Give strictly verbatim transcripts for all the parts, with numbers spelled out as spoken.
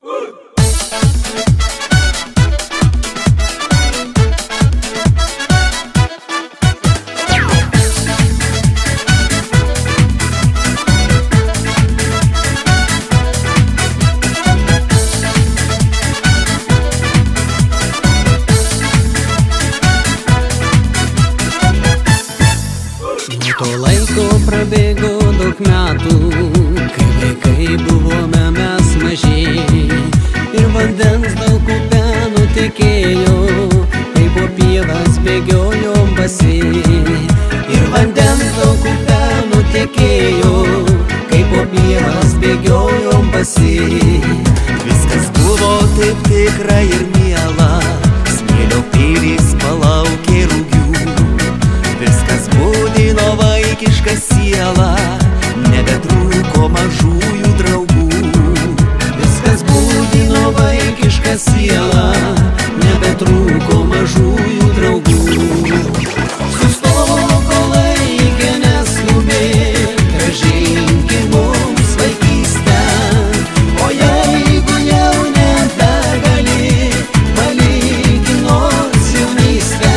Prabėgo daug metų, kai vaikai buvome mes maži, ir vandens daug upę nutekėjo, kai po pievas bėgiojom basi. Ir vandens daug upę nutekėjo, kai po pievas bėgiojom basi. Viskas buvo taip tikra ir miela, smėlio pilys palaukė rugių. Viskas būdino vaikišką sielą, nebetrūko mažųjų draugų. Viskas būdino vaikišką sielą, nebetrūko mažųjų draugų. Sustok, o laikė neskubėk, grąžinki mums vaikystę. O jeigu jau nebegali, palik nors jaunystę.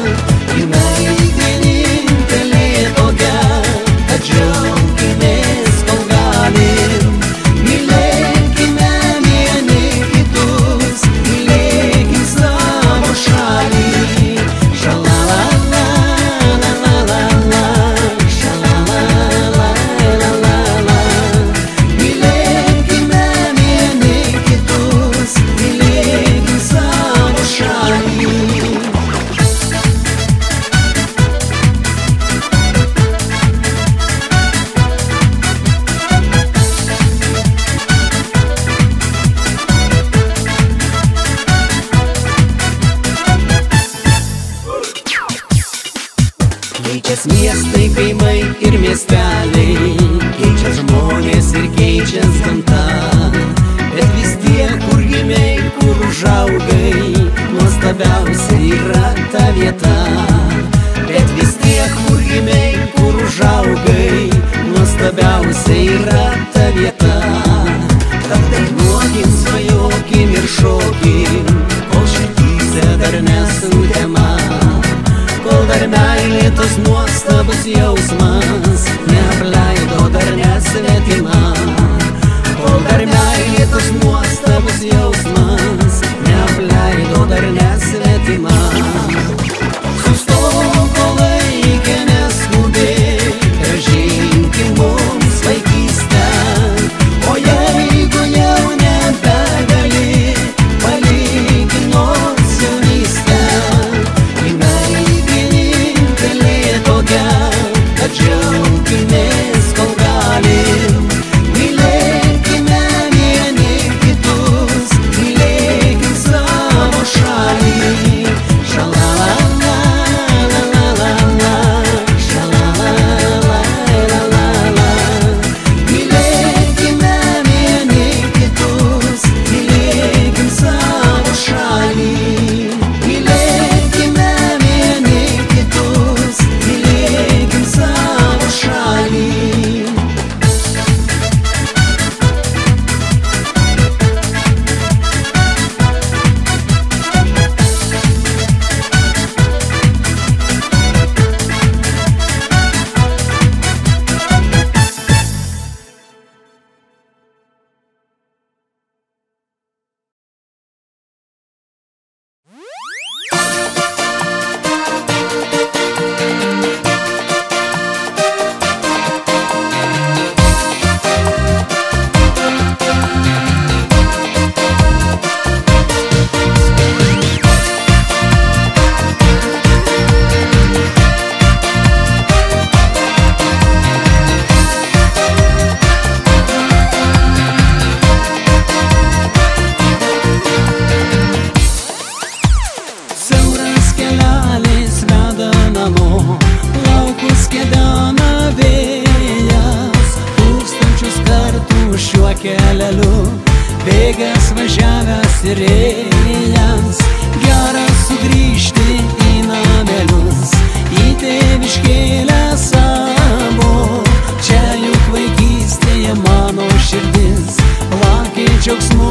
Džiaukimės, kol galim, mylėkime vieni kitus, mylėkim savo šalį. Šalalala, lalalala, šalalala, lalalala. Mylėkime vieni kitus, mylėkim savo šalį. Keičias miestai, kaimai ir miesteliai, keičias žmonės ir keičias gamta. Bet vis tiek, kur gimei, kur užaugai, nuostabiausia yra ta vieta. Bet vis tiek, kur gimei, kur užaugai, nuostabiausia yra ta vieta. Tad dainuokim, svajokim ir šokim, kol širdyse dar nesutema. Kol dar meilė tos nuostabus jausmas neapleido dar nesvetima. Kol dar meilė tos nuostabus jausmas neapleido dar nesvetima. Sustok, o laikė neskubėk, grąžinki mums vaikystę. O jeigu jau nebegali, palik nors jaunystę. Džiaukimės, kol galim, mylėkime vieni kitus, mylėkim savo šalį. Šalalala, lalalala, šalalala, lalalala. Mylėkime vieni kitus, mylėkim savo šalį. Mylėkime vieni kitus, mylėkim savo šalį. Bėgęs važiavęs ir ėjęs, geras sugrįžti į namelius, į tėviškėlę savo. Čia juk vaikystėje mano širdis lakė džiaugsmu.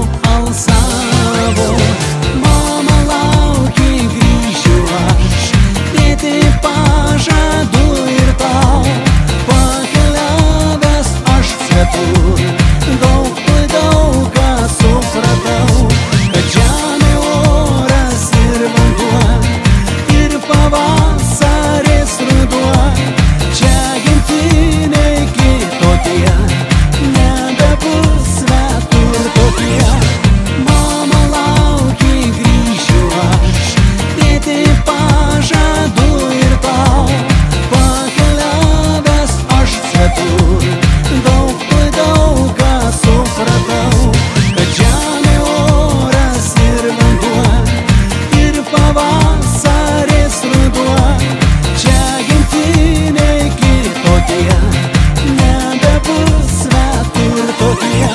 balsavo. Mama laukia, grįšiu aš, tėti pažadu ir tau. Pakeliavęs aš svetur, daug tai daug ką supratau, kad žemė, oras ir vanduo, ir pavasaris ruduo, čia gimtiniai kitokie, nebebus svetur tokie. Mama laukia, grįšiu aš, tėti pažadu ir tau. Pakeliavęs aš svetur, daug tai daug ką supratau, kad žemė, oras ir vanduo, ir pavasaris ruduo, čia gimtiniai kitokie, nebebus svetur tokie.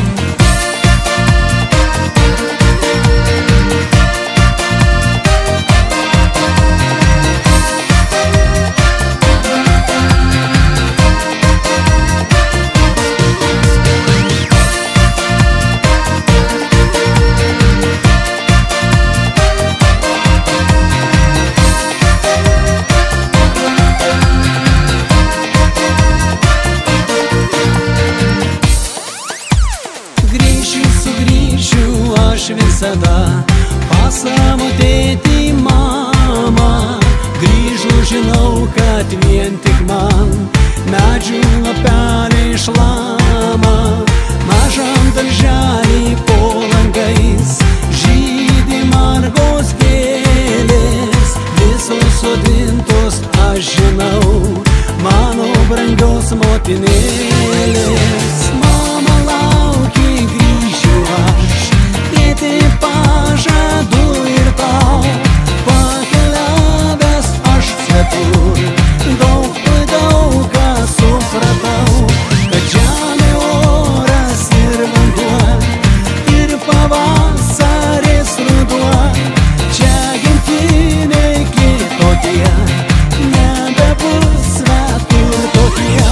Grįšiu, sugrįšiu aš visada pas savo tėtį, mamą. Grįžu, žinau, kad vien tik man medžių lapeliai šlama. Mažam darželį po langais žydi margos gėlės, visos sodintos aš žinau, mano brangios motinėlės. Mama laukia, grįšiu aš, tėti pažadu ir tau. Pakeliavęs aš svetur, daug tai daug ką supratau, kad žemė, oras ir vanduo, ir pavasaris ruduo, čia gimtiniai kitokie, nebebus svetur tokie.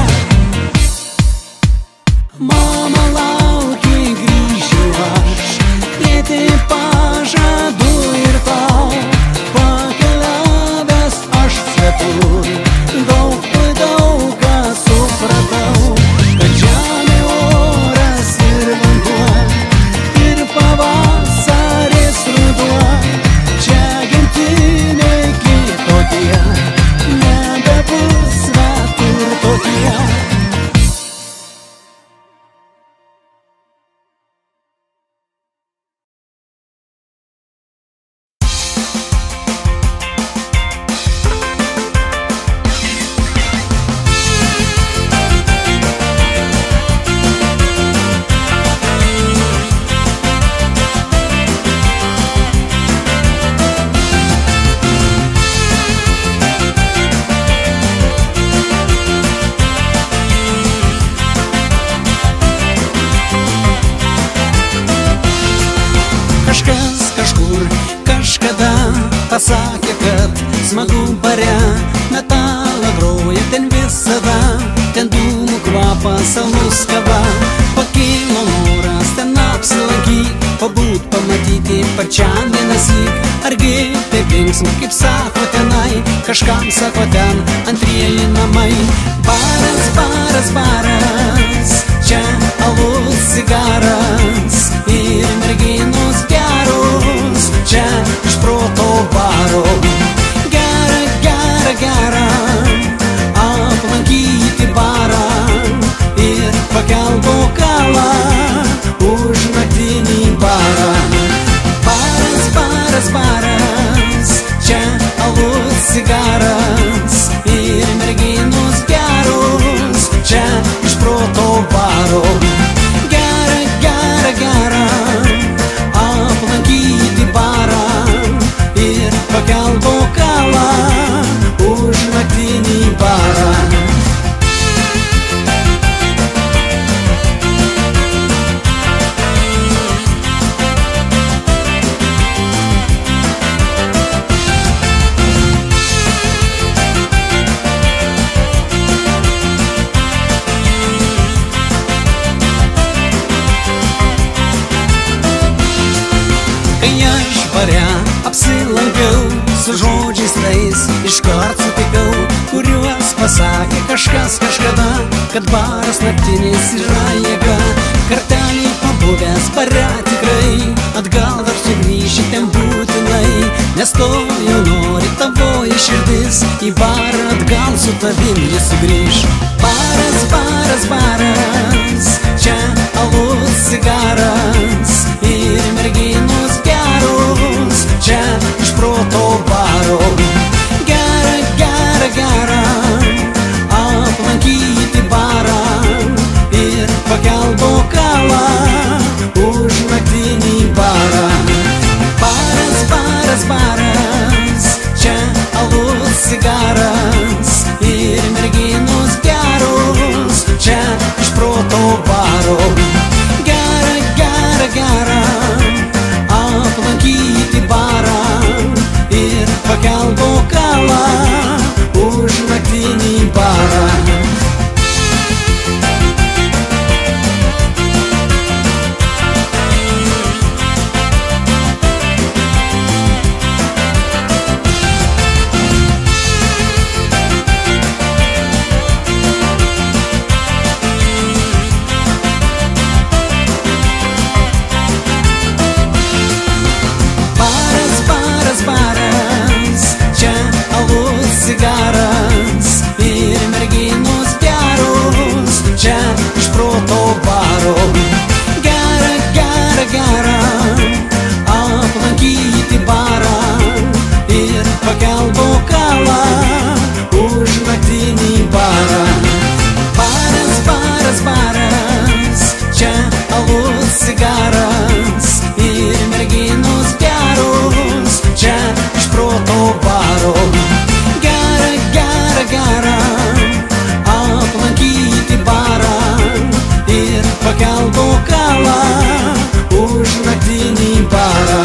Mama laukia, grįšiu aš, tėti pažadu ir tau. Pakeliavęs aš svetur, daug tai daug ką supratau, kad žemė, oras ir vanduo, ir pavasaris ruduo, čia gimtiniai kitokie, nebebus svetur tokie. Kažkas kažkur kažkada pasakė, kad smagu bare metalą groja ten visada, ten dūmų kvapas, alus kava. Pakilo noras ten apsilankyt, pabūt, pamatyti pačiam vienąsyk. Argi taip linksma, kaip sako tenai, kažkam sako ten antrieji namai. Baras, baras, baras, čia alus, cigaras ir merginos geros, čia iš proto varo. Gera, gera, gera aplankyti barą ir pakelt bokalą už naktinį barą. Baras, baras, baras, čia alus, cigaras ir merginos geros, čia iš proto varo. Gera, gera, gera aplankyti barą ir pakelt bokalą už naktinį barą. kažkas kažkada, kad baras naktinis yra jėga. Kartelį pabuvęs bare tikrai, atgal dar sugrįši ten būtinai, nes to jau nori tavoji širdis, į barą atgal su tavim jis sugrįš. Baras, baras, baras, čia alus, cigaras ir merginos geros, čia iš proto baro. Gera, gera, gera aplankyti barą ir pakelt bokalą už naktinį barą. Baras, baras, baras, čia alus, cigaras ir merginos geros, čia iš proto baro. Gera, gera, gera aplankyti barą ir pakelt bokalą už naktinį barą. Cigaras ir merginos geros, čia iš proto baro. Gera, gera, gera aplankyti barą ir pakelt bokalą už naktinį barą. Baras, baras, baras, čia alus, cigaras ir merginos geros, čia iš proto baro. Gera aplankyti barą ir pakelt bokalą už naktinį barą.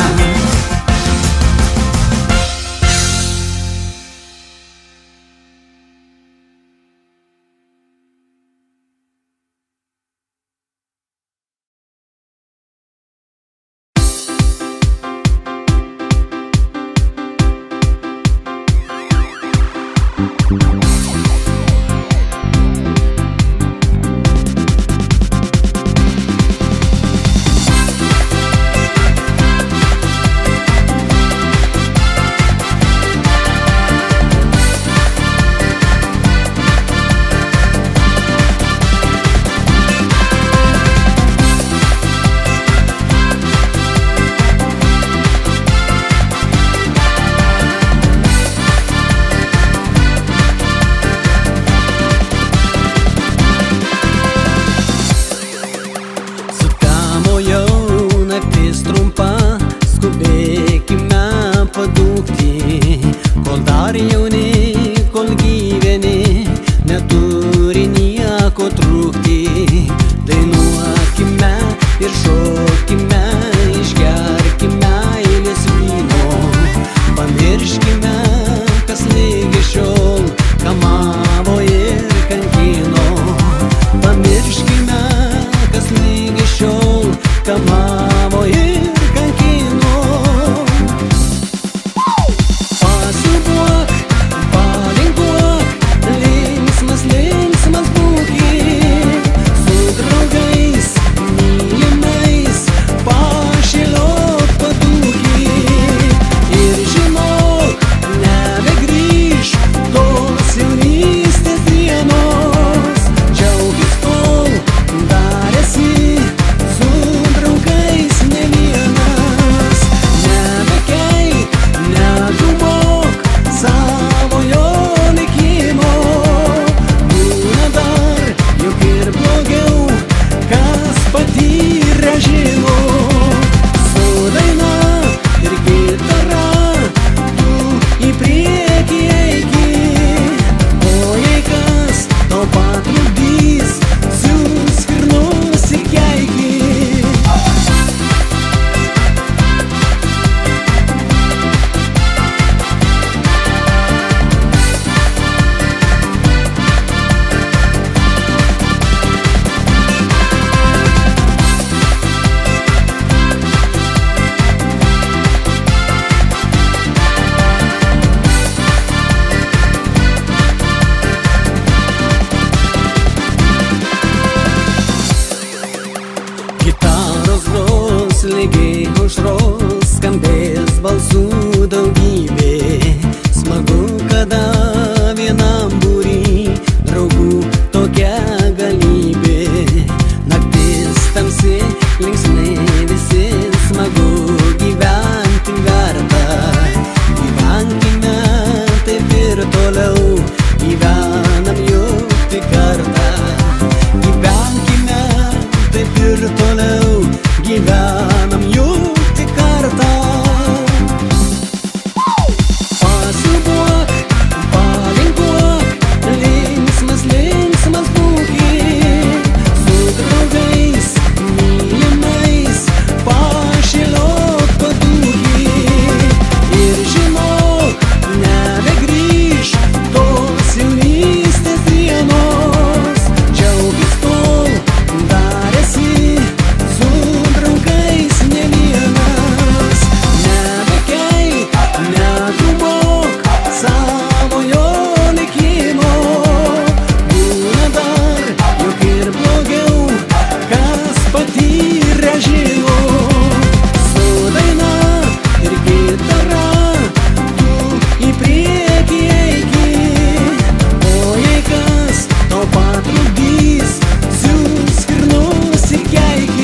Dar esi su draugais visi linksmai, visi smagu gyventi verta. Gyvenkime taip ir toliau, gyvenam juk tik kartą. Gyvenkime taip ir toliau, gyvenam juk tik kartą. Pasiduok, palinkuok, linksmas, linksmas būki, su draugais, mylimais, pašėliot padūki. Ir žinok, nebegrįš tos jaunystės dienos, džiaugis tol dar esi su draugais ne vienas. Nebekeik, negrumok savojo likimo, būna dar juk ir blogiau, kas patyrė žino. Su daina ir gitara tu į priekį eiki, o jei kas tau patrukdys, siųsk ir nusikeiki.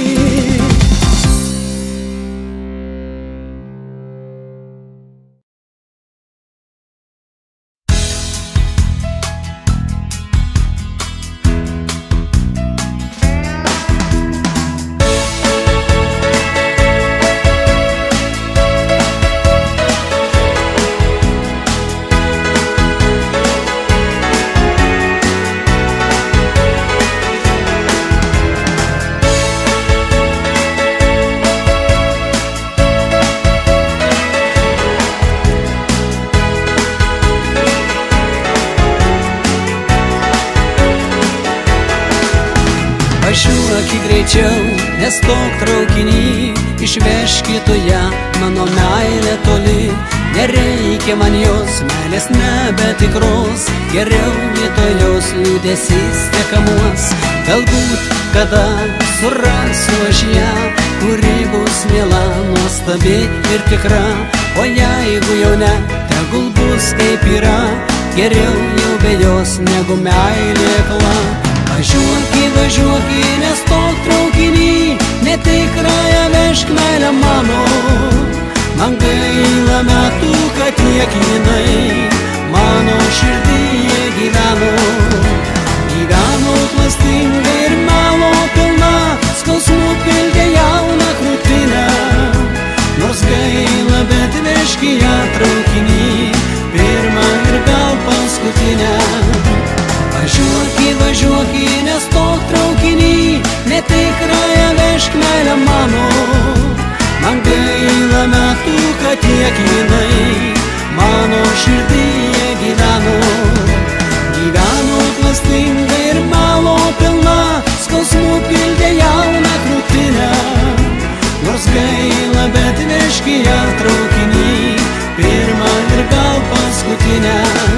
Važiuok greičiau, nestok traukiny, išvežki tu ją, mano meilė toli. Nereikia man jos meilės nebetikros, geriau vietoj jos liūdesys tekamuos. Galbūt kada surasiu aš ją, kuri bus miela, nuostabi ir tikra. O jeigu jau ne, tegul bus kaip yra, geriau jau be jos negu meilė akla. Važiuoki, važiuoki, nestok traukiny, netikrąją vežk meilę mano. Man gaila metų, kad tiek jinai mano širdyje gyveno. Gyveno klastinga ir melo pilna, skausmų pildė jauną krūtinę. Nors gaila, bet vežki ją traukiny, pirmą ir gal paskutinę. Važiuoki, važiuoki, nestok traukiny, netikrąją vežk meilę mano. Man gaila metų, kad tiek jinai mano širdyje gyveno. Gyveno klastinga ir melo pilna, skausmų pildė jauną krūtinę. Nors gaila, bet vežki ją traukiny, pirmą ir gal paskutinę.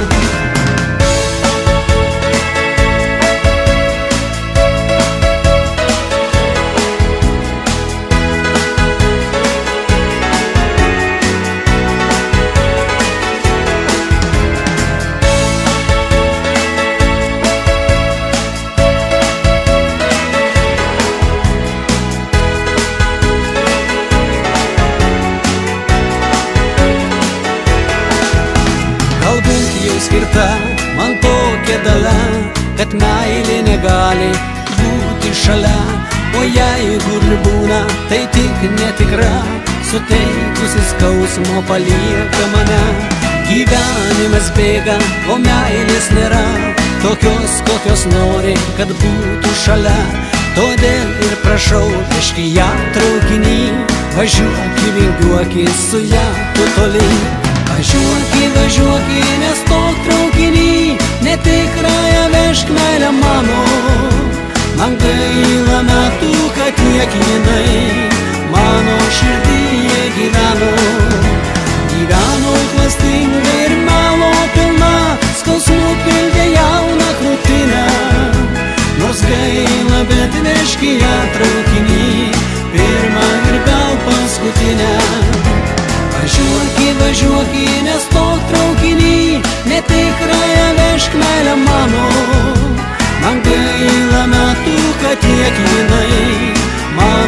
Skirta man tokia dalia, kad meilė negali būti šalia. O jeigu ir būna, tai tik netikra, suteikusi skausmo palieka mane. Gyvenimas bėga, o meilės nėra, tokios kokios nori, kad būtų šalia. Todėl ir prašau, vežki ją traukiny, važiuoki, vingiuoki su ją tu toli. Važiuoki, važiuoki, nestok traukiny, netikrąją vežk meilę mano. Man gaila metų, kad tiek jinai mano širdyje gyveno. Gyveno klastinga ir melo pilna, skausmų pildė jauną krūtinę. Nors gaila, bet vežki ją traukiny, pirmą ir gal paskutinę. Važiuoki, važiuoki, nestok traukiny, netikrąją vežk meilę mano. Man gaila metų, kad tiek jinai man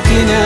krūtinę.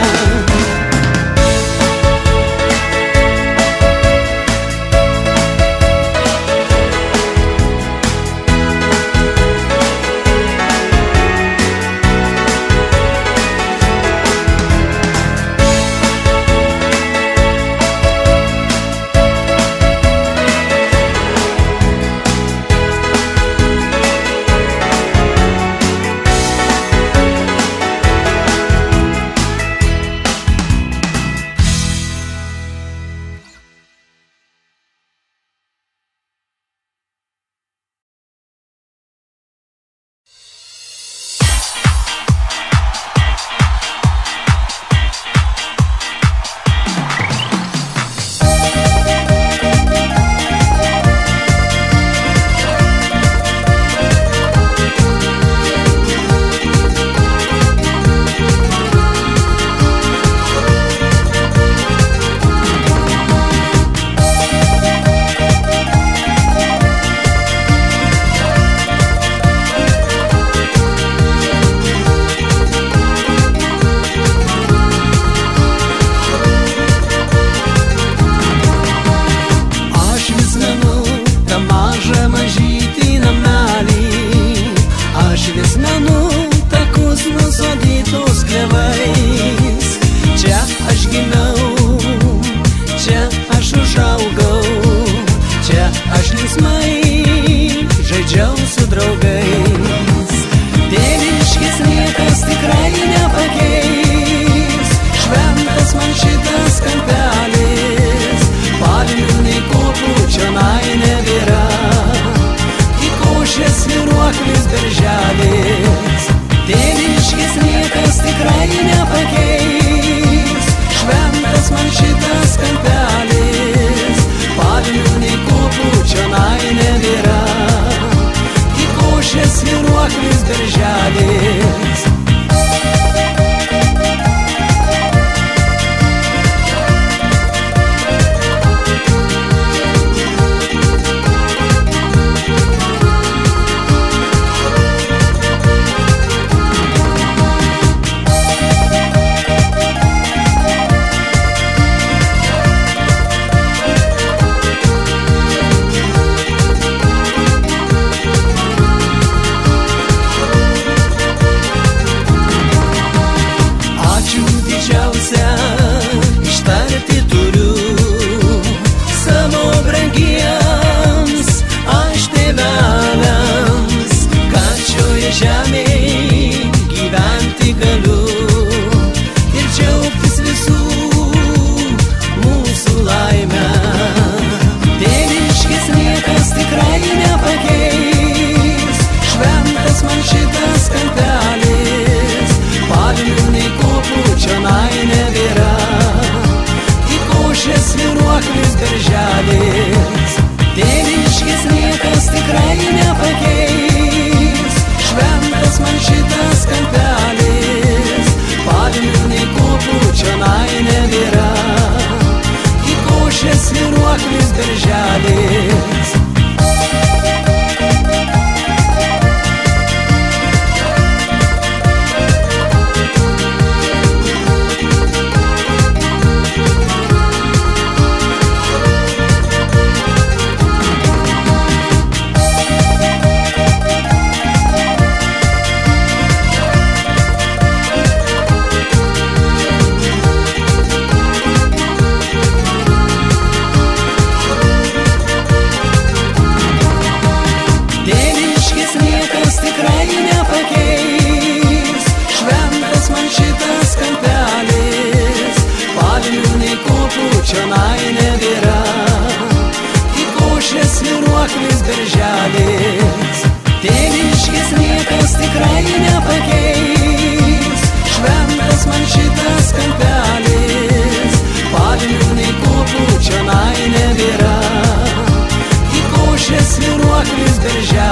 Sviruoklis birželį.